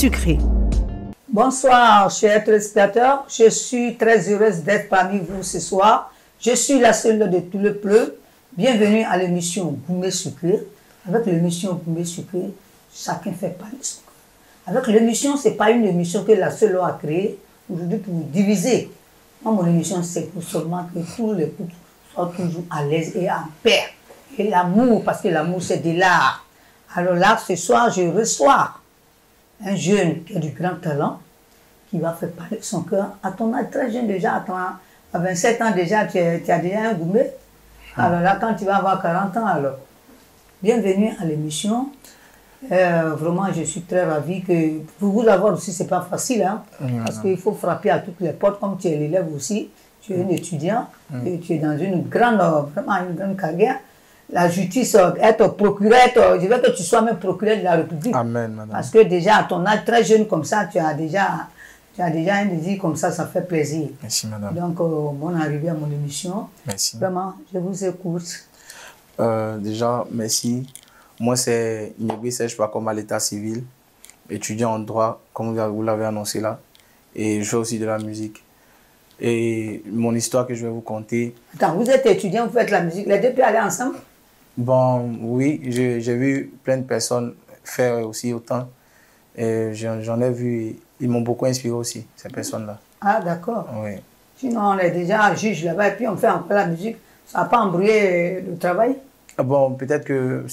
sucré. Bonsoir, chers téléspectateurs. Je suis très heureuse d'être parmi vous ce soir. Je suis la seule de tout le peuple. Bienvenue à l'émission Gourmet Sucré. Avec l'émission Gourmet Sucré, chacun fait parler son cœur. Avec l'émission, ce n'est pas une émission que la seule a créée aujourd'hui pour diviser. Moi, mon émission, c'est pour seulement que tous les couples soient toujours à l'aise et en paix. Et l'amour, parce que l'amour, c'est de l'art. Alors là, ce soir, je reçois un jeune qui a du grand talent, qui va faire parler son cœur. À ton âge très jeune déjà, à 27 ans déjà, tu as déjà un gourmet. Alors là, quand tu vas avoir 40 ans, alors, bienvenue à l'émission. Vraiment, je suis très ravie que pour vous avoir aussi, c'est pas facile, hein, parce qu'il faut frapper à toutes les portes, comme tu es l'élève aussi, tu es un étudiant, et tu es dans une grande, vraiment une grande carrière. La justice, être procureur, je veux que tu sois même procureur de la République. Amen, madame. Parce que déjà, à ton âge très jeune comme ça, tu as déjà un désir comme ça fait plaisir. Merci, madame. Donc, bonne arrivée à mon émission. Merci. Vraiment, je vous écoute. Déjà, merci. Moi, c'est Ignébé Serge Pacom à l'état civil, étudiant en droit, comme vous l'avez annoncé là, et je fais aussi de la musique. Et mon histoire que je vais vous conter. Attends, vous êtes étudiant, vous faites la musique, les deux peuvent aller ensemble? Bon, oui, j'ai vu plein de personnes faire aussi autant. Et j'en ai vu, ils m'ont beaucoup inspiré aussi, ces personnes-là. Ah, d'accord. Oui. Sinon, on est déjà juge là-bas et puis on fait encore la musique. Ça n'a pas embrouillé le travail? Bon, peut-être que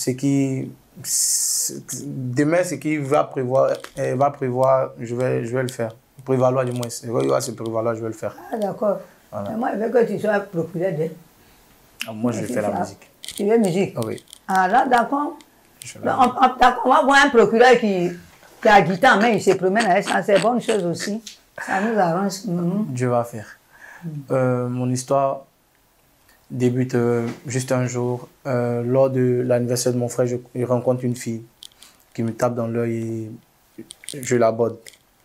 demain, ce qui va prévoir, je vais le faire. Prévaloir du moins. Il va se prévaloir, je vais le faire. Ah, d'accord. Voilà. Moi, je veux que tu sois procureur de... Moi, je vais faire la musique. Tu veux musique? Oui. Ah là, d'accord. On va voir un procureur qui a guitare en main, il se promène avec ça. C'est une bonne chose aussi. Ça nous arrange. Dieu va faire. Mon histoire débute juste un jour. Lors de l'anniversaire de mon frère, je rencontre une fille qui me tape dans l'œil et je l'aborde.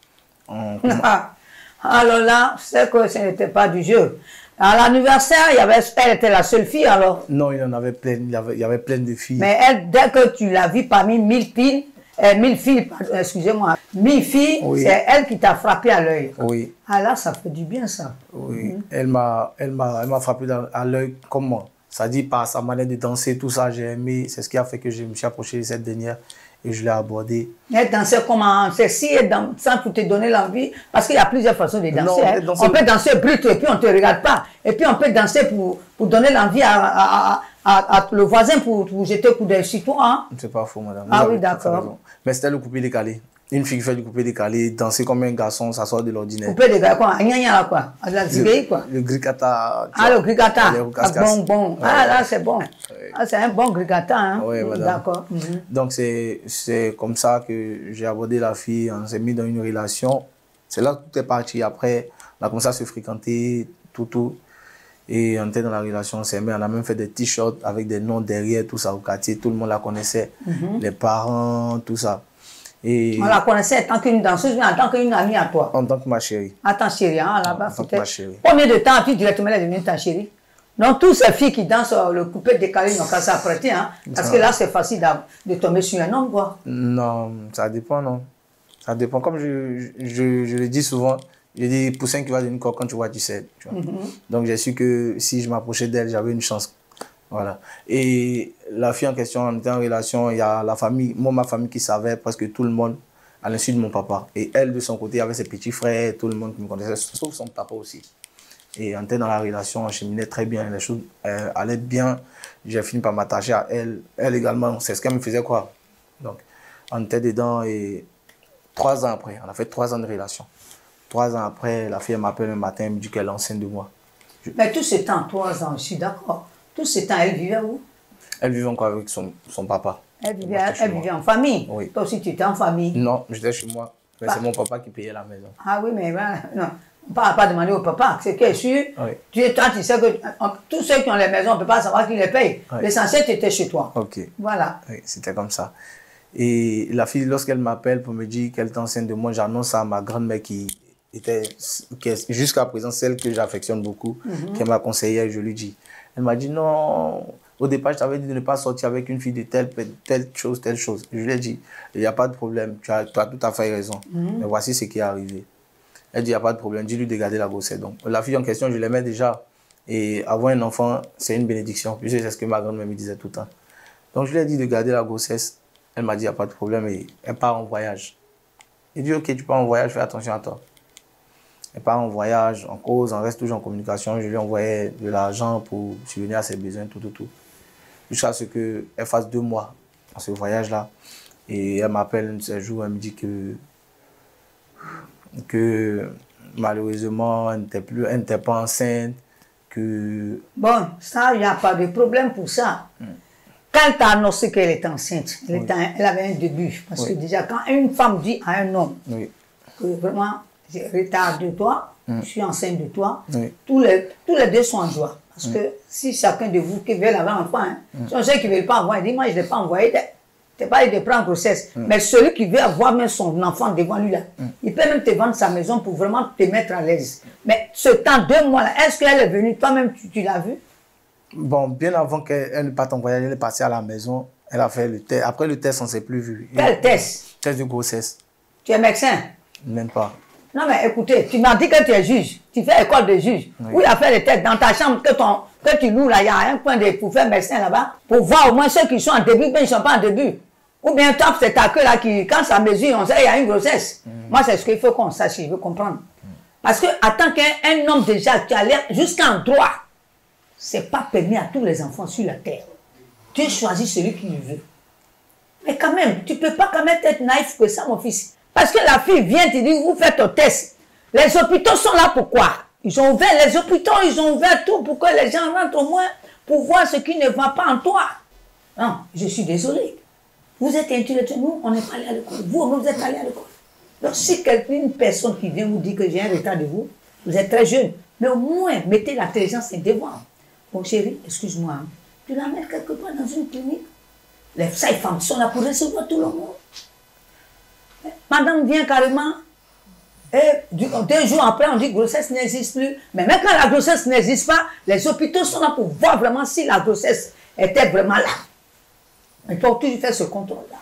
Alors là, c'est que ce n'était pas du jeu. À l'anniversaire, elle était la seule fille alors? Non, il y en avait plein, il y avait plein de filles. Mais elle, dès que tu l'as vue parmi 1000 filles, 1000 filles, excusez-moi, 1000 filles, oui. C'est elle qui t'a frappé à l'œil. Oui. Ah là, ça fait du bien ça. Oui, elle m'a frappé à l'œil comme moi. Ça dit par sa manière de danser, tout ça, j'ai aimé. C'est ce qui a fait que je me suis approché de cette dernière et je l'ai abordée. Elle dansait comment? C'est si elle danse sans pour te donner l'envie, parce qu'il y a plusieurs façons de danser. Non, on peut danser brut et puis on ne te regarde pas. Et puis on peut danser pour donner l'envie à le voisin pour jeter un coup d'œil sur toi. Hein? C'est pas faux, madame. Ah oui, d'accord. Mais c'était le coupé décalé. Une fille qui fait du coupé décalé, danser comme un garçon, ça sort de l'ordinaire. Coupé décalé, quoi? Là, quoi? La zigay, quoi? Le grikata. Ah, le grikata. Bon. Ah, là, c'est bon. Oui. Ah, c'est un bon grikata, hein? Oui, madame. D'accord. Donc, c'est comme ça que j'ai abordé la fille. On s'est mis dans une relation. C'est là que tout est parti. Après, on a commencé à se fréquenter, tout. Et on était dans la relation, on s'est mis. On a même fait des t-shirts avec des noms derrière, tout ça, au quartier. Tout le monde la connaissait. Les parents, tout ça. Et on la connaissait en tant qu'une danseuse, mais en tant qu'une amie à toi? En tant que ma chérie. Ah, ta chérie, hein, là-bas, c'était... ma chérie. Combien de temps as-tu directement devenu ta chérie? Non, toutes ces filles qui dansent le coupé décalé n'ont qu'à s'apprêter, hein, parce que là, c'est facile de tomber sur un homme, quoi. Non, ça dépend, non. Ça dépend. Comme je le dis souvent, je dis, poussin qui va devenir quoi quand tu vois, tu sais. Tu vois. Donc, j'ai su que si je m'approchais d'elle, j'avais une chance. Voilà. Et la fille en question, on était en relation, il y a la famille, moi, ma famille qui savait, presque tout le monde, à l'insu de mon papa. Et elle, de son côté, avait ses petits frères, tout le monde qui me connaissait, sauf son papa aussi. Et on était dans la relation, on cheminait très bien, les choses allaient bien. J'ai fini par m'attacher à elle. Elle également, c'est ce qu'elle me faisait croire. Donc, on était dedans et 3 ans après, on a fait 3 ans de relation. 3 ans après, la fille m'appelle un matin, elle me dit qu'elle est enceinte de moi. Mais tout ce temps, 3 ans, je suis d'accord. Tout ce temps, elle vivait où? Elle vivait encore avec son papa. Elle vivait en famille? Oui. Toi aussi, tu étais en famille? Non, j'étais chez moi. Mais c'est mon papa qui payait la maison. Ah oui, mais non. On ne peut pas demander au papa. C'est que sûr, oui. Toi, tu sais que tous ceux qui ont les maisons, on ne peut pas savoir qui les paye. Oui. L'essentiel, tu étais chez toi. Ok. Voilà. Oui, c'était comme ça. Et la fille, lorsqu'elle m'appelle pour me dire qu'elle est enceinte de moi, j'annonce à ma grand-mère qui est jusqu'à présent celle que j'affectionne beaucoup, qui m'a conseillé, je lui dis. Elle m'a dit non, Au départ, je t'avais dit de ne pas sortir avec une fille de telle chose, telle chose. Je lui ai dit, il n'y a pas de problème, tu as tout à fait raison. Mais voici ce qui est arrivé. Elle dit, il n'y a pas de problème, dis-lui de garder la grossesse. Donc, la fille en question, je l'aimais déjà. Et avoir un enfant, c'est une bénédiction. Puisque c'est ce que ma grand-mère me disait tout le temps. Donc, je lui ai dit de garder la grossesse. Elle m'a dit, il n'y a pas de problème. Et elle part en voyage. Il dit, ok, tu pars en voyage, fais attention à toi. Elle part en voyage, on cause, on reste toujours en communication. Je lui envoyais de l'argent pour subvenir à ses besoins, tout. Jusqu'à ce qu'elle fasse 2 mois dans ce voyage-là. Et elle m'appelle un de ces jours, elle me dit que malheureusement, elle n'était pas enceinte. Que... Bon, ça, il n'y a pas de problème pour ça. Quand elle t'a annoncé qu'elle était enceinte, elle avait un début. Parce que déjà, quand une femme dit à un homme que vraiment, j'ai retard de toi, je suis enceinte de toi, tous les deux sont en joie. Parce que si chacun de vous qui veut avoir un enfant, si on sait qu'ils ne veulent pas avoir, il dit, moi je ne l'ai pas envoyé, tu n'es pas allé de prendre grossesse. Mais celui qui veut avoir même son enfant devant lui, là, il peut même te vendre sa maison pour vraiment te mettre à l'aise. Mais ce temps, 2 mois, là, est-ce qu'elle est venue, toi-même, tu l'as vu? Bon, bien avant qu'elle ne parte en voyage, elle est partie à la maison, elle a fait le test. Après le test, on ne s'est plus vu. Quel test? Test de grossesse. Tu es médecin? Même pas. Non, mais écoutez, tu m'as dit que tu es juge. Tu fais école de juge. Où il a fait les tests dans ta chambre que tu loues là, il y a un coin pour faire médecin là-bas. Pour voir au moins ceux qui sont en début, mais ils ne sont pas en début. Ou bien toi, c'est ta queue là qui, quand ça mesure, on sait qu'il y a une grossesse. Moi, c'est ce qu'il faut qu'on sache, je veux comprendre. Parce que, en tant qu'un homme déjà, tu as l'air jusqu'en droit. C'est pas permis à tous les enfants sur la terre. Tu choisis celui qui le veut. Mais quand même, tu ne peux pas quand même être naïf que ça, mon fils. Parce que la fille vient te dire, vous faites un test. Les hôpitaux sont là pour quoi? Ils ont ouvert les hôpitaux, ils ont ouvert tout pour que les gens rentrent au moins pour voir ce qui ne va pas en toi. Non, je suis désolé. Vous êtes intellectuel, nous, on n'est pas allé à l'école. Vous êtes allé à l'école. Donc, si une personne qui vient vous dire que j'ai un retard de vous, vous êtes très jeune, mais au moins, mettez l'intelligence et devant. Bon, chérie, excuse-moi, tu l'amènes quelque part dans une clinique. Les sages-femmes sont là pour recevoir tout le monde. Madame vient carrément, et 2 jours après, on dit que grossesse n'existe plus. Mais même quand la grossesse n'existe pas, les hôpitaux sont là pour voir vraiment si la grossesse était vraiment là. Il faut toujours faire ce contrôle-là.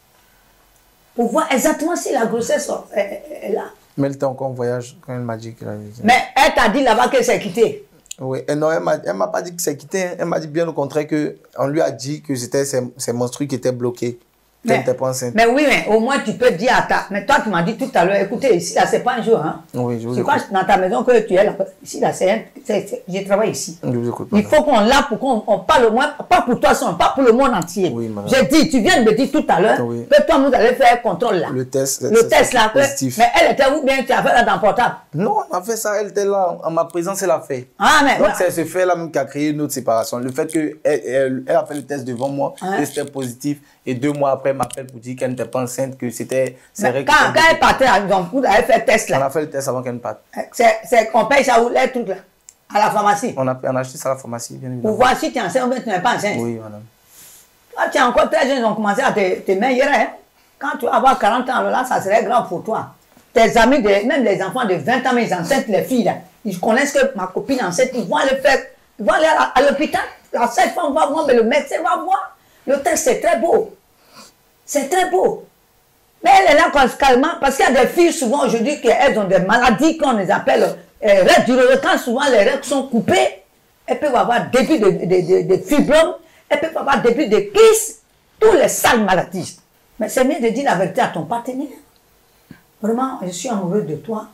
Pour voir exactement si la grossesse est là. Mais elle était encore en voyage quand elle m'a dit qu'elle avait dit. Mais elle t'a dit là-bas qu'elle s'est quittée. Oui, et non, elle m'a pas dit que c'est quitté. Elle m'a dit bien au contraire qu'on lui a dit que c'était ses menstrues qui étaient bloquées. Mais oui, mais au moins tu peux dire à ta... Mais toi, tu m'as dit tout à l'heure, écoutez, ici, là, c'est pas un jour. Hein. Oui, je vous écoute. C'est pas dans ta maison que tu es là. Ici, là, je travaille ici. Je vous écoute, il faut qu'on l'a pour qu'on parle au moins, pas pour toi seul, pas pour le monde entier. Oui, madame. J'ai dit, tu viens de me dire tout à l'heure que toi, vous allez faire un contrôle là. Le test là. Positif. Mais elle était où bien tu as fait là dans le portable? Non, on a fait ça, elle était là. En ma présence, elle a fait. Ah, mais... Donc, c'est ce fait-là même qui a créé une autre séparation. Le fait qu'elle a fait le test devant moi, c'était positif. Et 2 mois après, elle m'appelle pour dire qu'elle n'était pas enceinte, que c'était... Quand elle partait, donc vous avez fait le test là. On a fait le test avant qu'elle ne parte. On paye ça où, les trucs là? À la pharmacie? On a acheté ça à la pharmacie, bien évidemment. Pour voir si tu es enceinte ou bien tu n'es pas enceinte? Oui, madame. Quand tu es encore très jeune, ils ont commencé à te meilleur. Hein? Quand tu vas avoir 40 ans, là, ça serait grave pour toi. Tes amis, même les enfants de 20 ans, mais ils enceintent les filles là. Ils connaissent que ma copine enceinte, ils vont aller faire... Ils vont aller à l'hôpital. La sage-femme va voir, mais le médecin va voir. Le test, c'est très beau. C'est très beau. Mais elle est là calmement, parce qu'il y a des filles souvent aujourd'hui qui elles ont des maladies qu'on les appelle règles douloureuses. Quand souvent les règles sont coupées, elles peuvent avoir début de fibromes, elles peuvent avoir début de kyste, toutes les sales maladies. Mais c'est mieux de dire la vérité à ton partenaire. Vraiment, je suis amoureux de toi.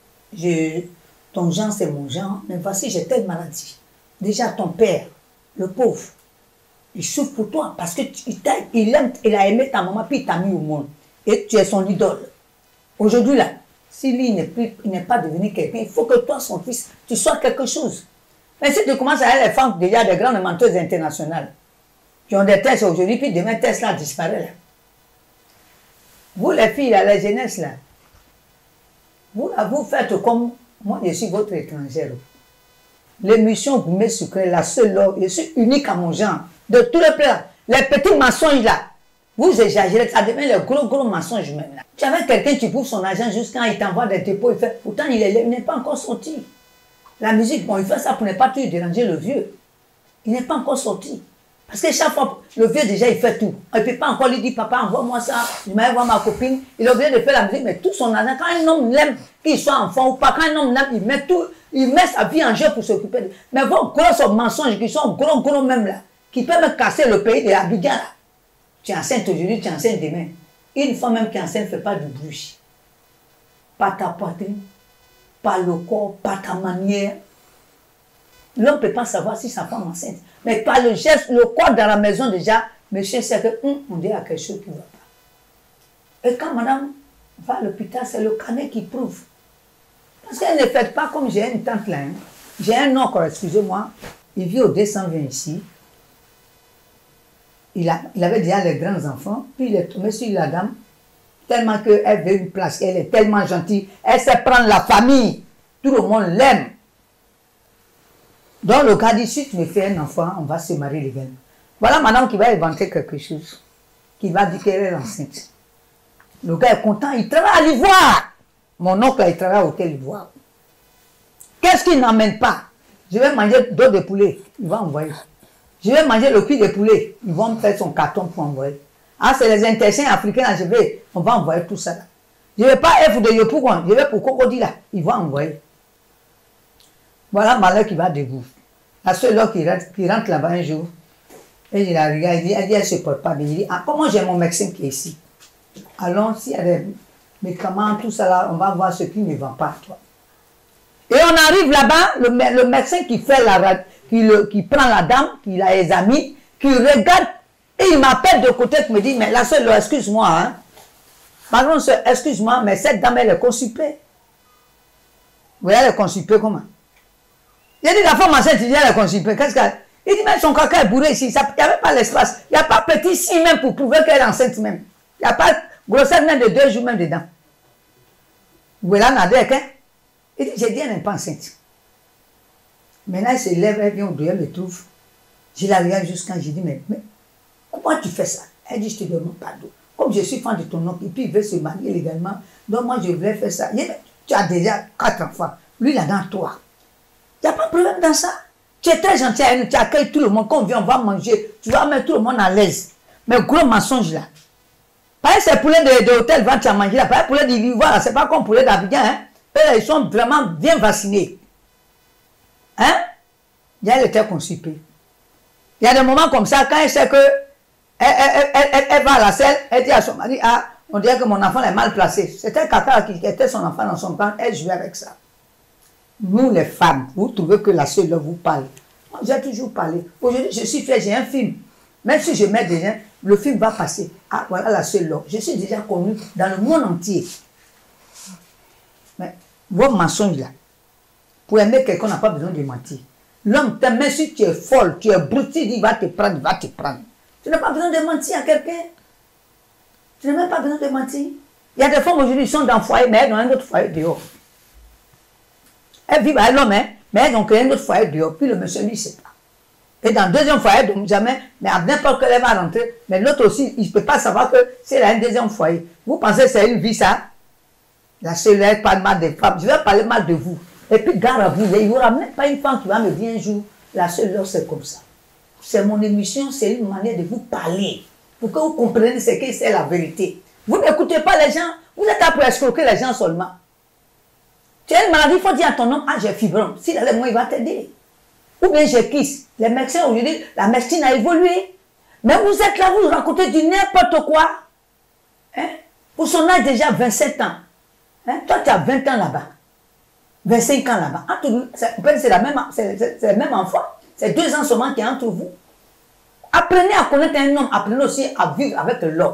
Ton genre, c'est mon genre. Mais voici, j'ai telle maladie. Déjà, ton père, le pauvre, il souffre pour toi parce qu'il a aimé ta maman, puis il t'a mis au monde. Et tu es son idole. Aujourd'hui, là, si lui n'est pas devenu quelqu'un, il faut que toi, son fils, tu sois quelque chose. Mais si tu commences à aller les femmes, déjà des grandes menteuses internationales, qui ont des tests aujourd'hui, puis demain, test là disparaît. Là. Vous, les filles, là, la jeunesse, là, vous faites comme moi, je suis votre étrangère. L'émission Gourmet Sucré, la seule, je suis unique à mon genre. De tous les plats, les petits mensonges là, vous exagérez, ça devient les gros mensonges même là. Tu avais quelqu'un qui bouffe son argent jusqu'à il t'envoie des dépôts, il fait, pourtant il n'est pas encore sorti. La musique, bon, il fait ça pour ne pas te déranger le vieux. Il n'est pas encore sorti. Parce que chaque fois, le vieux déjà, il fait tout. Il ne peut pas encore lui dire, papa, envoie-moi ça, je vais voir ma copine. Il est obligé de faire la musique, mais tout son argent, quand un homme l'aime, qu'il soit enfant ou pas, quand un homme l'aime, il met tout, il met sa vie en jeu pour s'occuper de... Mais vos gros mensonges qui sont gros même là, qui peuvent même casser le pays de Abidjan là. Tu es enceinte aujourd'hui, tu es enceinte demain. Une femme même qui est enceinte ne fait pas du bruit. Pas ta poitrine, pas le corps, pas ta manière. L'homme ne peut pas savoir si sa femme est enceinte. Mais par le geste, le corps dans la maison déjà, monsieur sait que on dirait quelque chose qui ne va pas. Et quand madame va à l'hôpital, c'est le canet qui prouve. Parce qu'elle ne fait pas comme j'ai une tante là. Hein. J'ai un oncle, excusez-moi, il vit au 220 ici. Il avait déjà les grands enfants, puis il est tombé sur la dame, tellement qu'elle veut une place, elle est tellement gentille, elle sait prendre la famille, tout le monde l'aime. Donc le gars dit, si tu me fais un enfant, on va se marier légalement. Voilà madame qui va inventer quelque chose, qui va dire qu'elle est enceinte. Le gars est content, il travaille à l'Ivoire. Mon oncle, il travaille à l'hôtel Ivoire. Qu'est-ce qu'il n'emmène pas? Je vais manger dos de poulet, il va envoyer. Je vais manger le cuit de poulet, ils vont me faire son carton pour envoyer. Ah, c'est les intestins africains, là, on va envoyer tout ça là. Je ne vais pas être de Yopougon, je vais pour Cocody là, ils vont envoyer. Voilà malheur qui va de vous. La seule heure qui rentre là-bas un jour, et je la regarde, elle dit, elle ne se porte pas bien. Il dit, ah, comment j'ai mon médecin qui est ici? Allons, s'il y a des médicaments, tout ça là, on va voir ce qui ne va pas, toi. Et on arrive là-bas, le médecin qui fait qui prend la dame, qui la examine, qui regarde, et il m'appelle de côté, qui me dit, mais la seule, excuse-moi, hein. Pardon, excuse-moi, mais cette dame, elle est constipée. Vous voyez, elle est constipée comment? J'ai dit, la femme enceinte, il dit, elle est constipée. Qu'est-ce qu'elle... Il dit, mais son caca est bourré ici, il n'y avait pas l'espace. Il n'y a pas petit si même pour prouver qu'elle est enceinte même. Il n'y a pas grossesse même de 2 jours même dedans. Vous voyez là, Nadek, hein? Il dit, j'ai dit, elle n'est pas enceinte. Maintenant, elle se lève, elle vient au deux, elle me trouve. Je la regarde jusqu'à j'ai dit, mais comment tu fais ça? Elle dit, je te demande pardon. Comme je suis fan de ton oncle, et puis il veut se marier légalement, donc moi je voulais faire ça. Je dis, tu as déjà 4 enfants, lui il a dans 3. Il n'y a pas de problème dans ça. Tu es très gentil à elle, tu accueilles tout le monde, quand on vient, on va manger, tu vas mettre tout le monde à l'aise. Mais gros mensonge là. Pas ces poulets de hôtel, tu as mangé là, pas les poulets d'Ivoire, c'est pas comme poulet d'Abidjan, hein. Eux, ils sont vraiment bien vaccinés. Hein? Elle était constipée. Il y a des moments comme ça, quand elle sait que elle va à la selle, elle dit à son mari, ah, on dirait que mon enfant est mal placé. C'était Kaka qui était son enfant dans son camp, elle jouait avec ça. Nous, les femmes, vous trouvez que la seule vous parle. Moi, j'ai toujours parlé. Aujourd'hui, je suis fière, j'ai un film. Même si je mets des gens, le film va passer. Ah, voilà la seule là. Je suis déjà connue dans le monde entier. Mais vos mensonges là, pour aimer quelqu'un, on n'a pas besoin de mentir. L'homme t'aime, même si tu es folle, tu es brute, il dit, il va te prendre, il va te prendre. Tu n'as pas besoin de mentir à quelqu'un. Tu n'as même pas besoin de mentir. Il y a des femmes aujourd'hui qui sont dans le foyer, mais elles ont un autre foyer dehors. Elles vivent avec l'homme, hein, mais elles ont créé un autre foyer dehors. Puis le monsieur, lui, il ne sait pas. Et dans le deuxième foyer, donc jamais, mais à n'importe quelle heure va rentrer, mais l'autre aussi, il ne peut pas savoir que c'est un deuxième foyer. Vous pensez que c'est une vie, ça? La seule parle mal des femmes. Je vais parler mal de vous. Et puis, gare à vous, il n'y aura même pas une femme qui va me dire un jour, la seule heure, c'est comme ça. C'est mon émission, c'est une manière de vous parler. Pour que vous compreniez ce que c'est la vérité. Vous n'écoutez pas les gens, vous êtes là pour escroquer les gens seulement. Tu as une maladie, il faut dire à ton homme, ah, j'ai fibrome. S'il a les moyens, il va t'aider. Ou bien j'ai kiss. Les médecins aujourd'hui, la médecine a évolué. Mais vous êtes là, vous racontez du n'importe quoi. Hein? Pour son âge déjà 27 ans. Hein? Toi, tu as 20 ans là-bas. 25 ans là-bas. C'est le même enfant. C'est 2 ans seulement qui est entre vous. Apprenez à connaître un homme. Apprenez aussi à vivre avec l'homme.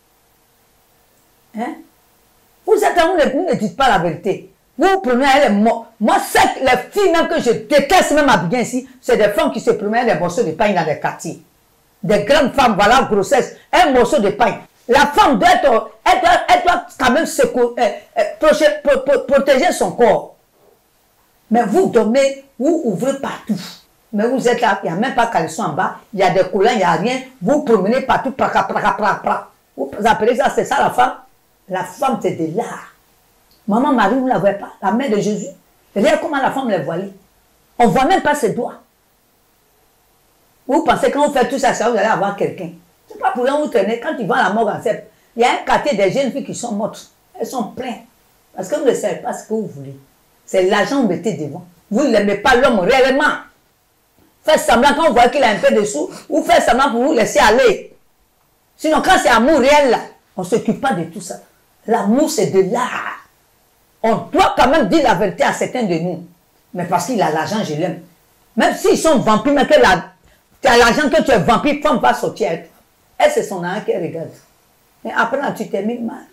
Hein? Vous êtes là, vous ne dites pas la vérité. Vous prenez les mots. Moi, les filles même que je déteste même à bien ici, c'est des femmes qui se promènent des morceaux de pain dans les quartiers. Des grandes femmes, voilà, grossesse, un morceau de pain. La femme doit être, elle doit quand même protéger son corps. Mais vous dormez, vous ouvrez partout. Mais vous êtes là, il n'y a même pas caleçon en bas, il y a des collants, il n'y a rien. Vous promenez partout, Vous appelez ça, c'est ça la femme? La femme, c'est de l'art. Maman Marie, vous ne la voyez pas, la mère de Jésus. Regarde comment la femme les voilée. On ne voit même pas ses doigts. Vous pensez que quand vous faites tout ça, ça vous allez avoir quelqu'un. C'est pas pour rien vous traînez. Quand tu vas à la mort en CEP, il y a un quartier des jeunes filles qui sont mortes. Elles sont pleines. Parce que vous ne savez pas ce que vous voulez. C'est l'argent que vous mettez devant. Vous n'aimez pas l'homme réellement. Faites semblant quand vous voyez qu'il a un peu de sous, ou faites semblant pour vous laisser aller. Sinon, quand c'est amour réel, là, on ne s'occupe pas de tout ça. L'amour, c'est de l'art. On doit quand même dire la vérité à certains de nous. Mais parce qu'il a l'argent, je l'aime. Même s'ils sont vampires, mais que tu as l'argent, que tu es vampire, femme va sortir avec toi. Et c'est son âme qui regarde. Mais après, là, tu termines mal.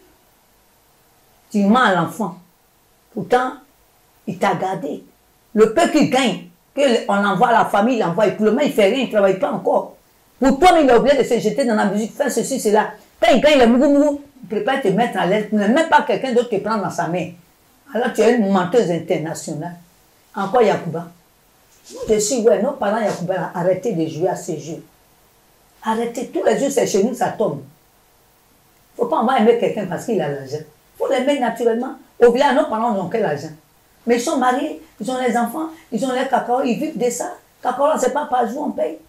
Tu mens à l'enfant. Pourtant, il t'a gardé. Le peu qu'il gagne, qu'on envoie à la famille, il envoie. Et pour le moment, il ne fait rien, il ne travaille pas encore. Pour toi, il a oublié de se jeter dans la musique, faire ceci, cela. Quand il gagne le mougou, il prépare te mettre à l'aise. Tu n'as même pas quelqu'un d'autre qui prend dans sa main. Alors tu es une menteuse internationale. Encore Yacouba. Je suis, ouais, nos parents Yacouba, arrêtez de jouer à ces jeux. Arrêtez, tous les jeux, c'est chez nous, ça tombe. Il ne faut pas envoyer aimer quelqu'un parce qu'il a l'argent. Il faut l'aimer naturellement. Au village, nos parents n'ont que l'argent. Mais ils sont mariés, ils ont les enfants, ils ont les cacao, ils vivent de ça. Cacao, on ne sait pas par jour, on paye.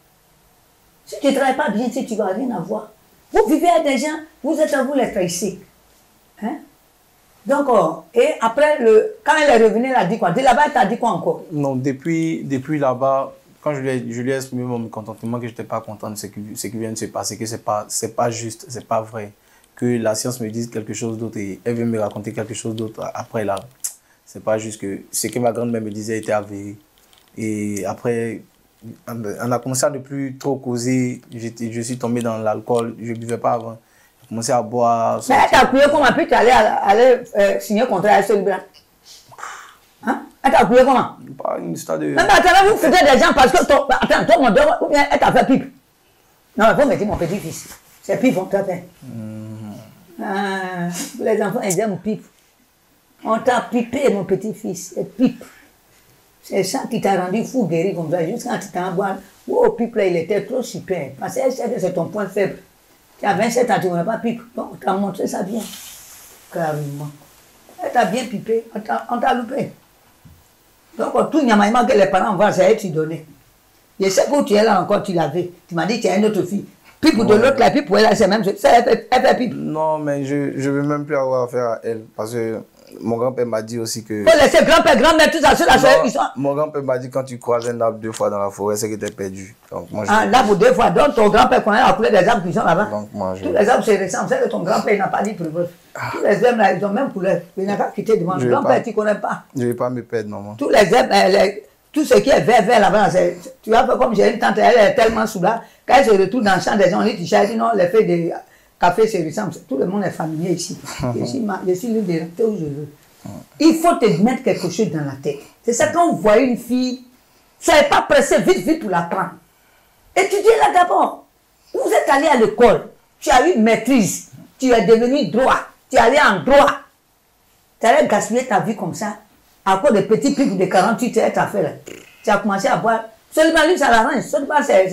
Si tu ne travailles pas bien, tu ne vas rien avoir. Vous vivez avec des gens, vous êtes à vous les trahissez. Hein? Donc, et après, quand elle est revenue, elle a dit quoi? De là-bas, elle a dit quoi encore? Non, depuis là-bas, quand je lui ai exprimé mon mécontentement, que je n'étais pas content de ce qui vient de se passer, que c'est pas juste, c'est pas vrai. Que la science me dise quelque chose d'autre et elle vient me raconter quelque chose d'autre après là. C'est pas juste que ce que ma grand-mère me disait était avéré. Et après, on a commencé à ne plus trop causer. Je suis tombé dans l'alcool, je ne buvais pas avant. J'ai commencé à boire. Mais elle t'a appuyé comment? Puis tu allais signer un contrat avec celui-là. Hein? Elle t'a appuyé comment? Pas une histoire de... Mais attends, vous foutez des gens parce que... Attends, toi, mon devoir, ou bien elle t'a fait pipe. Non, il faut mettre mon petit-fils. C'est pipe, on t'a fait. Les enfants, ils aiment pipe. On t'a pipé, mon petit-fils. C'est pipe. C'est ça qui t'a rendu fou, guéri comme ça. Juste quand tu t'en bois, oh, pipe là, il était trop super. Parce que c'est ton point faible. Tu as 27 ans, tu ne vois pas pipe. Bon, on t'a montré ça bien. Carrément. Elle t'a bien pipé, on t'a loupé. Donc, tout nyamaïma que les parents voient, c'est elle qui donnait. Je sais que tu es là encore, tu l'avais. Tu m'as dit que tu as une autre fille. Pipe de l'autre, la pipe pour elle, c'est même. Elle fait pipe. Non, mais je ne veux même plus avoir affaire à elle. Parce que mon grand-père m'a dit aussi que... Faut laisser grand-père, grand-mère, tout ça, sur la soirée, ils sont... Mon grand-père m'a dit quand tu croises un arbre 2 fois dans la forêt, c'est que tu es perdu. Donc, moi, l'arbre 2 fois. Donc, ton grand-père connaît la couleur des arbres qui sont là-bas. Donc, moi, tous les arbres se ressemblent. C'est que ton grand-père n'a pas dit pour eux. Tous les arbres, là, ils ont même couleur. Il n'a pas quitté devant. Le grand-père, tu ne connais pas. Je ne vais pas me perdre, non. Tous les arbres, tout ce qui est vert là-bas, tu vas faire comme j'ai une tante, elle est tellement sous là. Quand elle se retrouve dans le champ des gens, on dit, tu cherches, non, les feuilles de café se ressemblent. Tout le monde est familier ici. Je suis libre de rester où je veux. Il faut te mettre quelque chose dans la tête. C'est ça, quand vous voyez une fille, ça n'est pas pressé vite pour la prendre. Étudiez-la d'abord. Vous êtes allé à l'école, tu as eu maîtrise, tu es devenu droit, tu es allé en droit. Tu allais gaspiller ta vie comme ça, à cause des petits pics de 48 heures, tu as commencé à boire. Seulement lui, ça l'arrange. Seulement,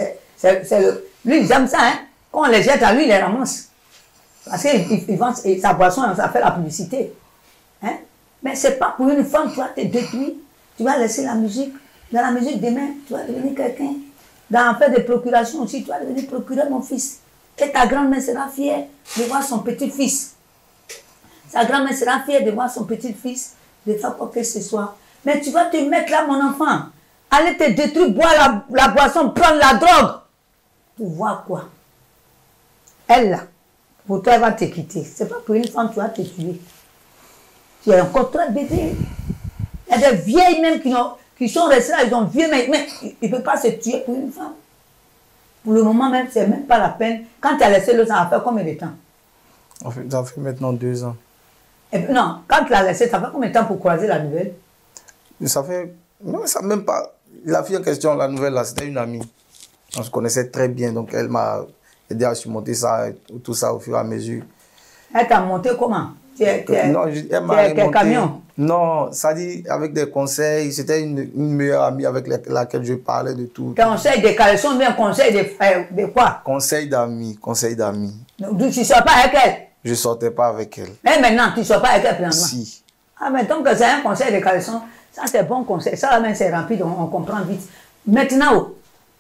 lui, il aime ça. Hein? Quand on les jette à lui, il les ramasse. Parce qu'il vend sa boisson, ça fait la publicité. Hein? Mais ce n'est pas pour une femme, tu vas te détruire. Tu vas laisser la musique. Dans la musique demain, tu vas devenir quelqu'un. Dans faire des procurations aussi, tu vas devenir procureur, mon fils. Et ta grand-mère sera fière de voir son petit-fils. Sa grand-mère sera fière de voir son petit-fils, de faire quoi que ce soit. Mais tu vas te mettre là, mon enfant. Aller te détruire, boire la boisson, prendre la drogue. Pour voir quoi? Elle, là, pour toi, elle va te quitter. Ce n'est pas pour une femme, tu vas te tuer. Tu es encore très bébé. Il y a des vieilles même qui sont restées là, ils ont vieux, mais ils ne peuvent pas se tuer pour une femme. Pour le moment même, ce n'est même pas la peine. Quand tu as laissé l'autre, ça a fait combien de temps? Ça fait maintenant 2 ans. Et puis, non, quand tu l'as laissé, ça fait combien de temps pour croiser la nouvelle? Ça fait... Non, ça même pas... La fille en question, la nouvelle, là, c'était une amie. On se connaissait très bien, donc elle m'a aidé à surmonter ça, tout ça au fur et à mesure. Elle t'a monté comment? Non, elle m'a remonté. Camion? Non, ça dit avec des conseils. C'était une meilleure amie avec laquelle je parlais de tout. Conseil de caleçon, bien conseil de quoi? Conseil d'amis, conseil d'amis. Donc tu ne sors pas avec elle? Je ne sortais pas avec elle. Mais maintenant, tu ne sors pas avec elle finalement? Si. Ah, mais donc c'est un conseil de caleçon. Ça, c'est bon conseil. Ça, là, c'est rapide, on comprend vite. Maintenant,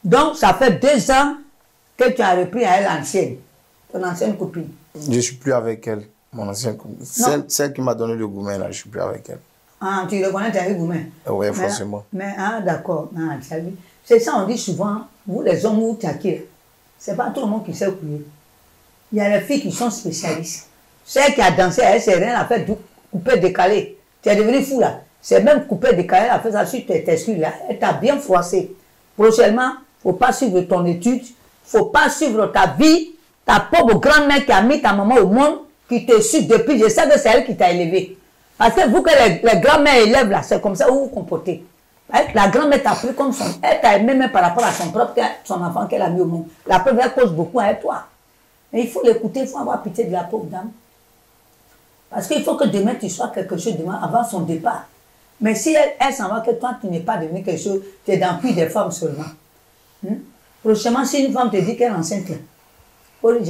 Donc, ça fait 2 ans que tu as repris à elle l'ancienne, ton ancienne copine. Je ne suis plus avec elle, mon ancienne copine. Celle qui m'a donné le gourmet, là, je ne suis plus avec elle. Ah, tu reconnais ta gourmet? Oui, forcément. Mais, d'accord. Ah, c'est ça, on dit souvent, vous les hommes, vous taquez. Ce n'est pas tout le monde qui sait couper. Il y a les filles qui sont spécialistes. Celle qui a dansé, elle, c'est rien à faire, couper, décaler. Tu es devenu fou là. C'est même couper, décaler, elle a fait ça sur tes testicules là. Elle t'a bien froissé. Prochainement, il ne faut pas suivre ton étude. Il ne faut pas suivre ta vie. Ta pauvre grand-mère qui a mis ta maman au monde, qui te suit depuis, je sais que c'est elle qui t'a élevé. Parce que vous que les grand-mères élèvent là, c'est comme ça où vous vous comportez. La grand-mère t'a pris comme son... Elle t'a aimé même par rapport à son enfant qu'elle a mis au monde. La preuve, elle cause beaucoup avec toi. Mais il faut l'écouter, il faut avoir pitié de la pauvre dame. Parce qu'il faut que demain tu sois quelque chose demain avant son départ. Mais si elle s'en va, que toi tu n'es pas devenu quelque chose, tu es dans le puits des femmes seulement. Prochainement, si une femme te dit qu'elle est enceinte, il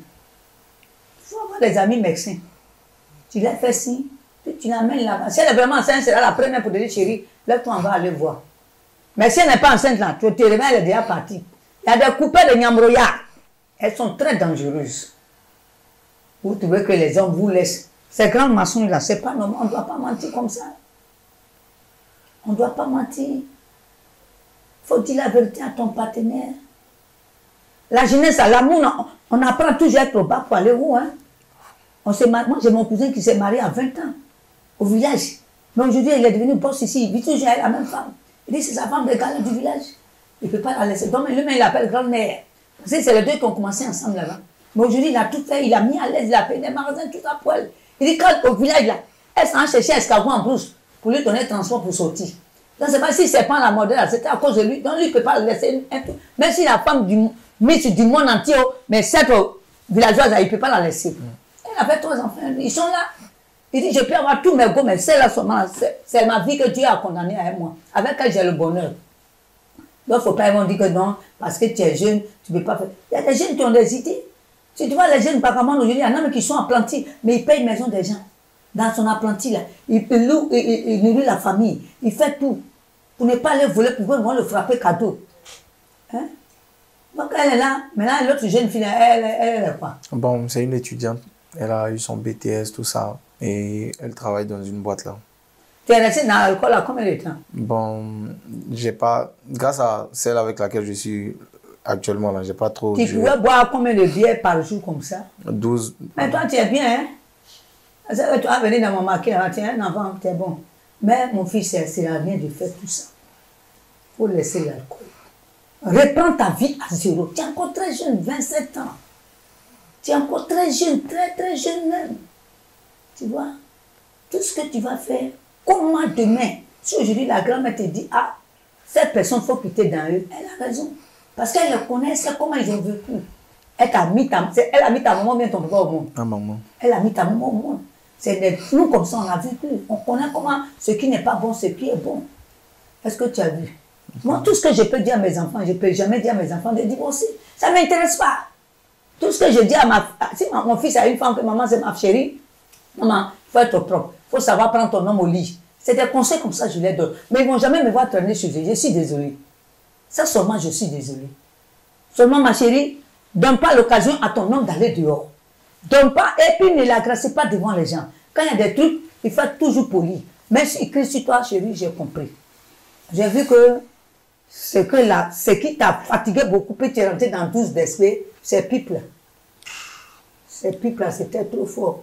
faut avoir des amis médecins. Tu l'as fait si, tu l'amènes là-bas. Si elle est vraiment enceinte, c'est la première pour te dire chérie, lève-toi, on va aller voir. Mais si elle n'est pas enceinte là, tu te réveilles, elle est déjà partie. Il y a des coupées de Nyambroya. Elles sont très dangereuses. Vous trouvez que les hommes vous laissent. Ces grands maçons là, c'est pas normal. On ne doit pas mentir comme ça. On ne doit pas mentir. Il faut dire la vérité à ton partenaire. La jeunesse, l'amour, on apprend toujours à être au bas pour aller où, hein? Moi, j'ai mon cousin qui s'est marié à 20 ans, au village. Mais aujourd'hui, il est devenu boss ici. Il vit toujours avec la même femme. Il dit, c'est sa femme de galère du village. Il ne peut pas la laisser. Donc, lui-même, il l'appelle grand-mère. Parce que c'est les deux qui ont commencé ensemble là-bas. Mais aujourd'hui, il a tout fait. Il a mis à l'aise, il a payé des magasins, tout à poil. Il dit, quand au village, là, elle s'en cherchait à escargot en brousse pour lui donner le transport pour sortir. Donc, c'est pas si c'est pas la modèle, c'était à cause de lui. Donc, lui, il ne peut pas le laisser un tout. Même si la femme du monde entier, mais cette villageoise, il ne peut pas la laisser. Elle a fait 3 enfants. Ils sont là. Il dit, je peux avoir tous mes go, mais celle-là seulement, c'est ma vie que Dieu a condamnée avec moi. Avec elle, j'ai le bonheur. Donc, il ne faut pas dire que non, parce que tu es jeune, tu ne peux pas faire. Il y a des jeunes qui ont des idées. Si tu vois les jeunes, par exemple, aujourd'hui, il y en a qui sont apprentis, mais ils payent une maison des gens. Dans son apprenti, là, il nourrit la famille. Il fait tout. Pour ne pas aller voler, pour pouvoir le frapper cadeau. Hein? Donc, elle est là. Maintenant, l'autre jeune fille, elle est quoi? Bon, c'est une étudiante. Elle a eu son BTS, tout ça. Et elle travaille dans une boîte là. Tu es resté dans l'école à combien de temps? Bon, j'ai pas... Grâce à celle avec laquelle je suis actuellement là, j'ai pas trop... Tu pouvais boire combien de bières par jour comme ça? 12. Mais toi, tu es bien, hein? Parce que tu vas venir dans mon marqué, tu es un enfant, tu es bon. Mais mon fils, c'est à rien de faire tout ça. Il faut laisser l'alcool. Reprends ta vie à zéro. Tu es encore très jeune, 27 ans. Tu es encore très jeune, très jeune même. Tu vois? Tout ce que tu vas faire, comment demain, si aujourd'hui la grand-mère te dit, ah, cette personne, il faut quitter dans eux, elle a raison. Parce qu'elle le connaît, c'est comment ils ont vécu. Elle a mis ta maman, bien ton papa au monde. Ah, maman. Elle a mis ta maman au monde. C'est nous comme ça, on a vécu. On connaît comment ce qui n'est pas bon, ce qui est bon. Est-ce que tu as vu? Moi, tout ce que je peux dire à mes enfants, je ne peux jamais dire à mes enfants de divorcer. Ça ne m'intéresse pas. Tout ce que je dis à si mon fils a une femme que maman c'est ma chérie, maman, il faut être propre. Il faut savoir prendre ton homme au lit. C'est des conseils comme ça, je les donne. Mais ils ne vont jamais me voir traîner sur eux. Je suis désolée. Ça seulement, je suis désolée. Seulement, ma chérie, donne pas l'occasion à ton homme d'aller dehors. Donne pas, et puis ne l'agresse pas devant les gens. Quand il y a des trucs, il faut être toujours poli. Même s'il crie sur toi, chérie, j'ai compris. J'ai vu que ce qui t'a fatigué beaucoup, puis tu es rentré dans 12 d'esprit, ces pipes-là. Ces pipes-là, c'était trop fort.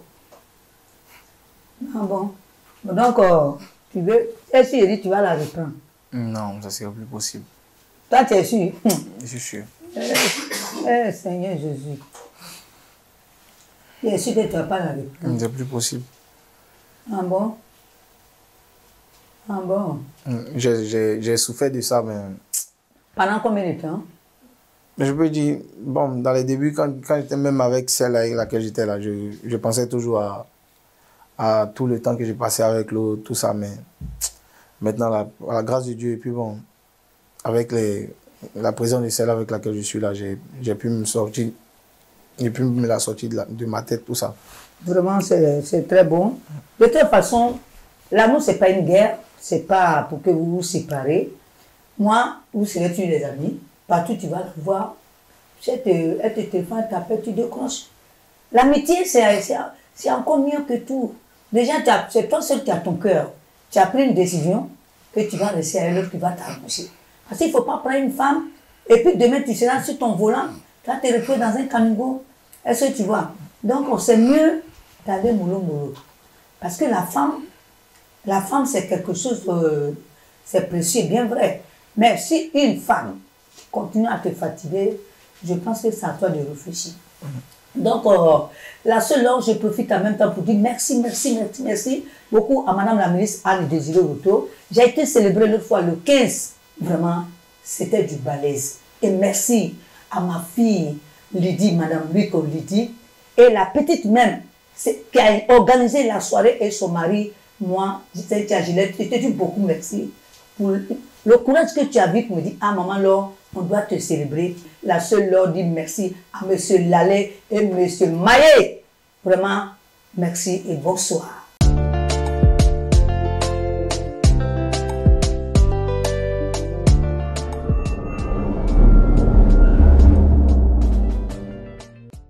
Ah bon. Donc, tu veux, est-ce que tu vas la reprendre? Non, ça serait plus possible. Toi, tu es sûr? Je suis sûr. Seigneur Jésus. Tu es sûr que tu ne vas pas la reprendre? C'est plus possible. Ah bon? Ah bon? J'ai souffert de ça, mais... Pendant combien de temps? Mais je peux dire, bon, dans les débuts, quand j'étais même avec celle avec laquelle j'étais là, je pensais toujours à tout le temps que j'ai passé avec l'autre, tout ça, mais maintenant, à la grâce de Dieu, et puis bon, avec la présence de celle avec laquelle je suis là, j'ai pu me sortir, j'ai pu me la sortir de ma tête, tout ça. Vraiment, c'est très bon. De toute façon, l'amour, ce n'est pas une guerre, ce n'est pas pour que vous vous séparez. Moi, vous serez tous les amis. partout tu vas la voir. Elle te téléphone, t'appelle, tu décroches. L'amitié, c'est encore mieux que tout. Déjà, c'est toi seul qui as ton cœur. Tu as pris une décision que tu vas laisser à l'autre qui va t'arranger. Parce qu'il ne faut pas prendre une femme et puis demain tu seras sur ton volant, tu vas te retrouver dans un caniveau. Est-ce que tu vois? Donc, c'est mieux d'aller mollo. Parce que la femme, c'est quelque chose, c'est précieux, bien vrai. Mais si une femme continue à te fatiguer, je pense que c'est à toi de réfléchir. Donc, la seule heure, je profite en même temps pour dire merci beaucoup à Madame la ministre Anne Désiré Routo. J'ai été célébrée l'autre fois le 15. Vraiment, c'était du balèze. Et merci à ma fille Lydie, Madame Luco Lydie, et la petite même, qui a organisé la soirée, et son mari, moi, j'étais à Gillette, je te dis beaucoup merci pour le courage que tu as vu pour me dire, ah maman, Laure, on doit te célébrer. La seule Laure dit merci à M. Lallet et M. Maillet. Vraiment, merci et bonsoir.